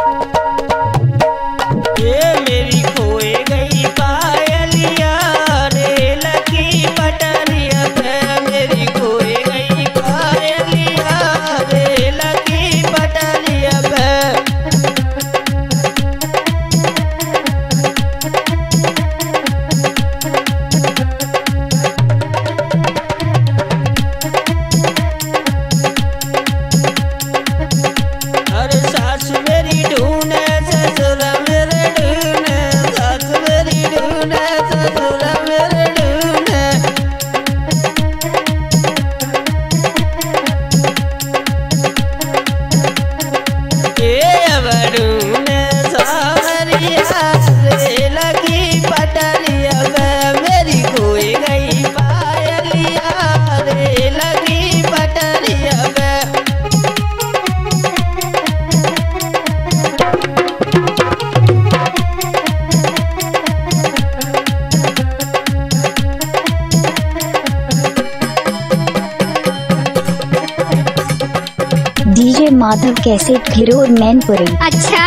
DJ Madhav cassette Ghiror Mainpuri. अच्छा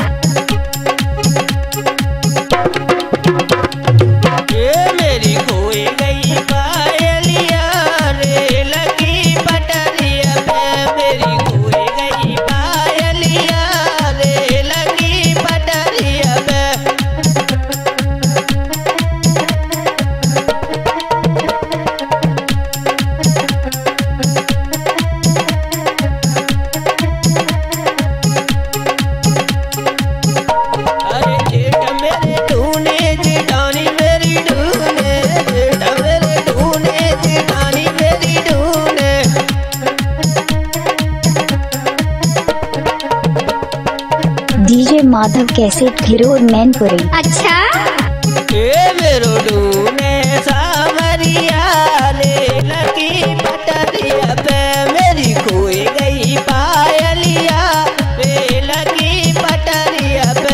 DJ Madhav cassette Ghiror Mainpuri. अच्छा मेरो डूने सावरिया ले लगी पटरिया पे मेरी खोई गई पायलिया ले लगी पटरिया पे।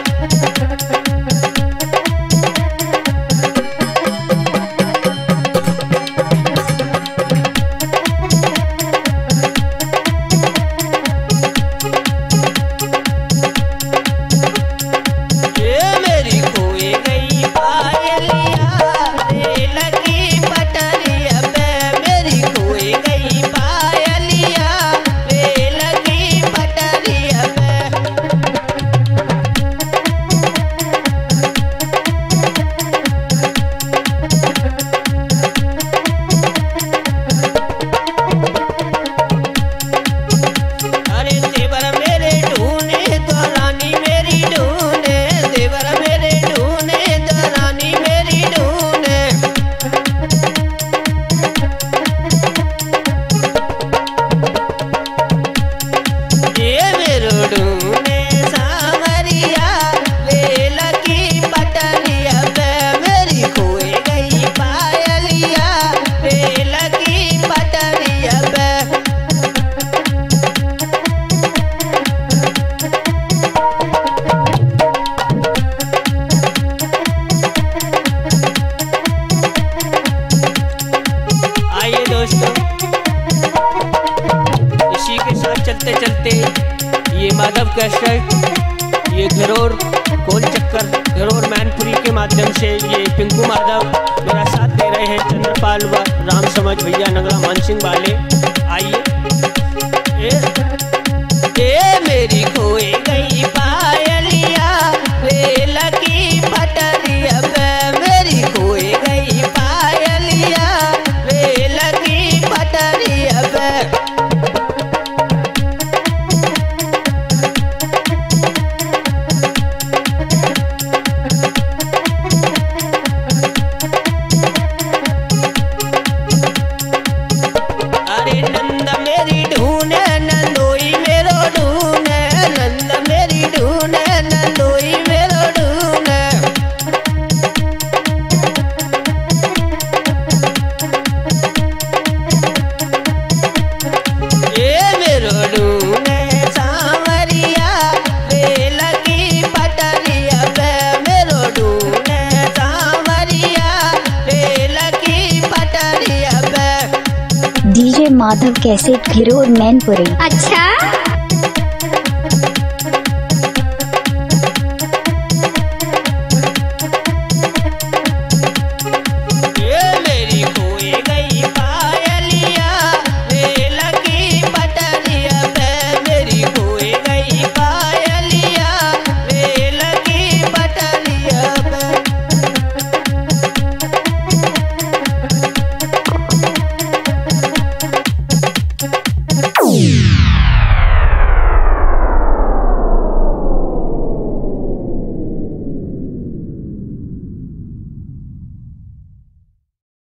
चलते चलते ये माधव कैसेट ये घिरोर गोल चक्कर घिरोर मैनपुरी के माध्यम से ये पिंकू माधव मेरा साथ दे रहे हैं। चंद्रपाल व राम समझ भैया नगरा मानसिंह वाले। आइए मेरी खोई गई पायलिया रे लगी पटरिया पे मेरी खोई गई पायलिया रे लगी पटरिया पे। DJ Madhav cassette Ghiror Mainpuri. अच्छा